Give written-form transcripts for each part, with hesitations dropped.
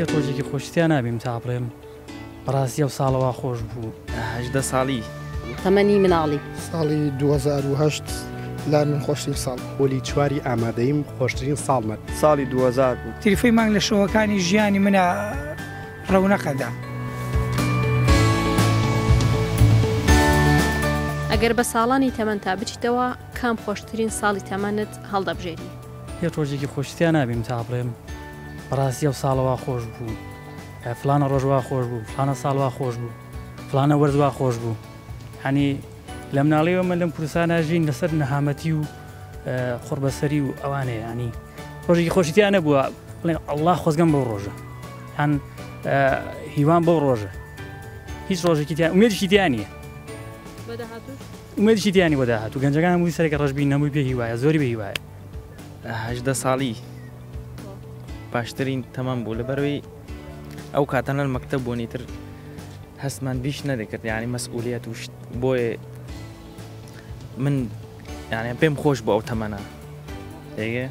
پێ ڕۆژێکی خۆشتیان نابیم تا بڵێم بەڕاستی ئەو ساڵەوە خۆش بوو. 18 ساڵی تەمەنی مناڵی ساڵی 2008 لا من خۆشترین ساڵ. پۆلی چواری ئامادەیم خۆشترین ساڵمە. ساڵی 2000 بوو. تریفەی مانگ لە شەوەکانی ژیانی منە ڕەونەقەدا. ئەگەر بە ساڵانی تەمەن تا بچیتەوە کام خۆشترین ساڵی تەمەنت هەڵدەبژێری؟ پێ ڕۆژێکی خۆشتیان نابیم تا بڵێم بەڕاستی ئەو ساڵەوە خۆش بوو، فلانە ڕۆژوا خۆش بوو، فلانە ساڵوا خۆش بوو، فلانە وەرزوا خۆش بوو. هەنی لە مناڵیەوە من لەم کوردستانە ژین لەسەر نەهامەتی و خۆربەسەری و ئەوانەیە، ینی ڕۆژێکی خۆشتیان نەبووە بڵێن ئەڵڵا خۆزگەم بەو ڕۆژە، هەن هیوان بەو ڕۆژە، هیچ ڕۆژێکی ئومێدیشی تیان نییە، ئومێدیشی تیانی بۆ داهاتوو. گەنجەکان هەمووی سەرێکە ڕەشبی نەمووی پێ هیوایە، زۆری بە هیوایە. 18 ساڵی باشترین تەمام بوو لەبەرەوەی ئەو کاتانە لە مەکتەب بوونی تر هەستمان بیش نەدەکرد، یعنی مەسئولیەت وشت بۆیە من یعنی پێم خۆش بوو ئەو تەمەنە دەیگە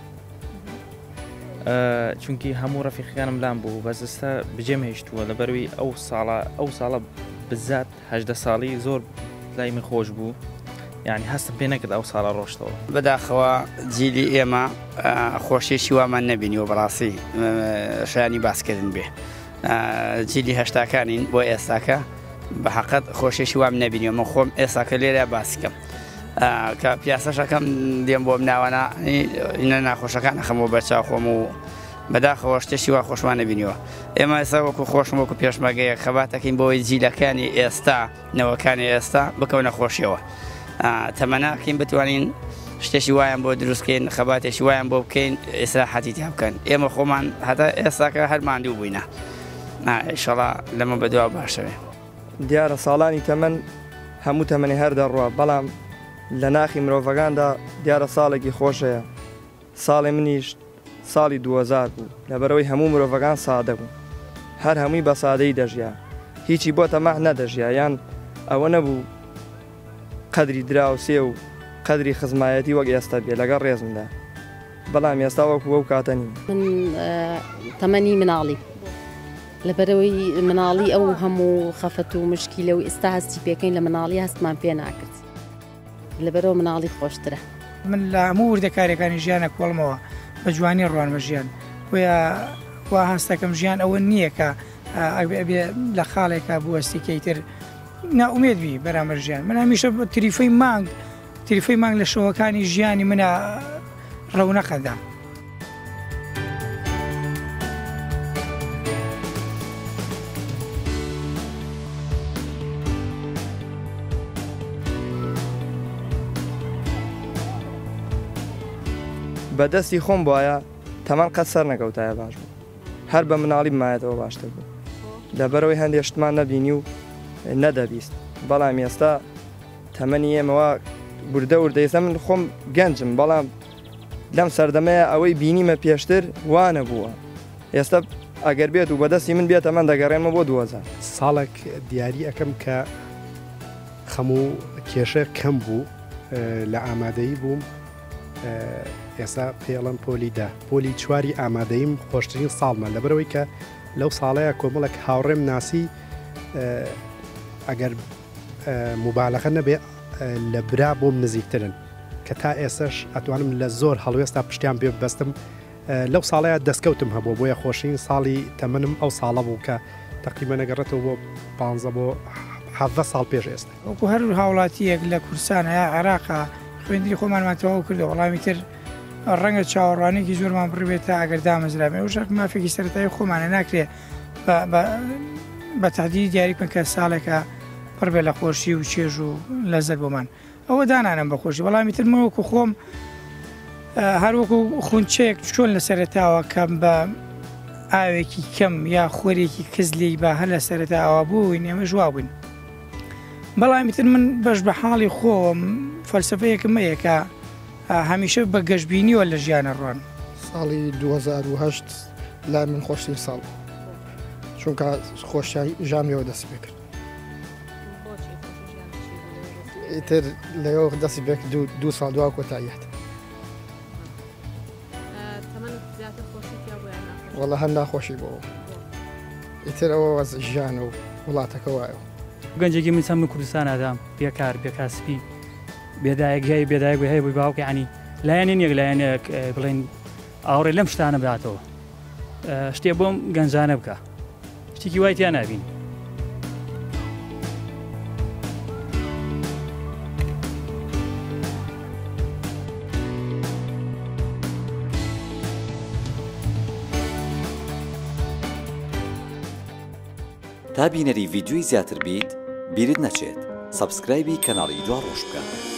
چونکی هەموو ڕەفیقەکانم لام بوو بەس ئێستا بجێم هێشتووە لەبەروی ئەو ساڵە بزات 18 ساڵی زۆر لای من خۆش بوو، یعنی هەستم پێ نەکرد ئەو ساڵە ڕۆشتەوە. بەداخەوە جیلی ئێمە خۆشیێکی وامان نەبینیوە بەڕاستی شایانی باسکردن بێ. جیلی هەشتاکانین بۆ ئێستاکە بە حەقەت خۆشیێکی وام نەبینیوە. من خۆم ئێستاکە لێرە باسکەم کە پیاسەشەکەم دێم بۆ مناوانە ئینە ناخۆشەکان نەخەمەوە بەرچاو خۆم و بەداخەوە شتێکی وا خۆشمان نەبینیوە. ئێمە ئێستا وەکو خۆشم وەکو پێشمەگەیە خەباتەکەین بۆی جیلەکانی ئێستا نەوەکانی ئێستا بکەونە خۆشیەوە. تەمەناکەین بتوانین شتێکی وایان بۆ دروستکەین، خەباتێکی وایان بۆ بکەین، ئیسراحەتی تیا بکەن. ئێمە خۆمان هەتا ئێستاکە هەر ماندوو بووینە. ئینشەڵا لەمە بەدوا باشەوێ. دیارە ساڵانی تەمەن هەموو تەمەنی هەر دەڕوە، بەڵام لە ناخی مرۆڤەکاندا دیارە ساڵێکی خۆشەیە. ساڵی منیش ساڵی 2000 بوو، لەبەرەوەی هەموو مرۆڤەکان سادە بوو، هەر هەمووی بە سادەی دەژیا، هیچی بۆ تەماح نەدەژیا، یان ئەوە نەبوو قەدری دراوسێ و قەدری خزمایەتی وەک ئێستا بێ لەگەڵ ڕێزمدا، بەڵام ئێستا وەکو ئەو کاتەنی. من تەمەنی مناڵی لەبەرەوەی مناڵی ئەو هەموو خەفەت و مشکیلەوەی ئێستا هەستی پێکەین لە مناڵی هەستمان پێ ناکرد، لەبەرەوە مناڵی خۆشترە. من لە هەموو وردەکارەکانی ژیانە کۆڵمەوە بە جوانی ڕوانمە ژیان وا هەستەکەم ژیان ئەوە نییە کە ئەبێ لە خاڵێکە بوەستیکەی تر ناومێدبی بەرامبەر ژیان. من هەمیشە تریفەی مانگ لە شەوەکانی ژیانی منە ڕەونەقەدا. بەدەستی خۆم بواە تەمان قەت سەر نەکەوتایە باش بوو، هەر بە مناڵی بمایەتەوە باشتر بوو، لەبەرەوەی هەندێک شتمان نەبینی و نەدەبیست. بەڵام ئێستا تەمەنی ئێمەوە بوردە ئێستا من خۆم گەنجم، بەڵام لەم سەردەمەیە ئەوەی بینیمە پێشتر وانە بووە. ئێستا ئەگەر بێت و بەدەستی من بێت ئەمەن دەگەڕێمە بۆ 2000. ساڵێک دیاری ئەەکەم کە خەموو کێشە کەم بوو لە ئامادەیی بووم. ئێستا پێڵم پۆلی چواری ئامادەیم خۆشترین ساڵمە، لەبەرەوەی کە لەو ساڵەیە کۆمەڵک هاوڕێم ناسی ئەگەر موبالەکە نەبێ لە برا بۆم نزیکترن کە تا ئێسش ئەتوانم لە زۆر هەڵوێستا پشتیان پێ ببەستم. لەو ساڵەیە دەستکەوتم هەبوو، بۆیە خۆشین ساڵی تەمەنم ئەو ساڵە بوو کە تقریبا نەگەڕێتەوە بۆ 15 بۆ 17 ساڵ پێش ئێستا. وەکو هەر هاوڵاتیەک لە کوردستان یا عێراقا خوێندری خۆمانمان تەواو کردو، وەڵامی تر ڕەنگە چاوەڕوانێکی زۆرمان بڕبێتە ئەگەر دامەزرابێ. ئەو مافێکی سەرەتایی خۆمانە ناکرێت بە تهدیدی دیاری بکەن کە ساڵێکە پڕ بێ لە خۆشی و چێژ و لەزەت بۆمان. ئەوە دانانم بە خۆشی، وەڵامی تر من وەکو خۆم هەروەکو خونچەیەک چۆن لە سەرەتاوە کەم بە ئاوێکی کەم یا خۆرێکی کزلی بە هەر لە سەرەتا ئەوە بووین ئێمە ژوا بووین. بەڵامی تر من بەش بە حاڵی خۆم فەلسفەیەکم هەیە کە هەمیشە بە گەشتبینیوە لە ژیانە ڕوان. ساڵی 2008 لا من خۆشترین ساڵ، چونکە خۆشیان ژامیەوە دەستی پێ کرد. ئیتر لەوە دەستی پێ دو ساڵ دوا کۆتاییەت. وەڵا هەر ناخۆشی بۆەوە. ئیتر ئەوە وەزع ژیان و وڵاتەکە وایە گەنجێکی من چەند کوردستان ئادام بێکار بێکاسپی بێدایک هەیە بێدایک هەیە بووی باوکە ینی لایەنێن یەک لایەنێک بڵێن ئاوڕێ لەم شتانە باتەوە شتێ بۆم گەنجانە بکە شتێکی وای تیان نابین. تا بینەری ڤیدیۆی زیاتر بیت بیرت نەچێت سەبسکرایبی کەناڵی دوا ڕۆژ بکە.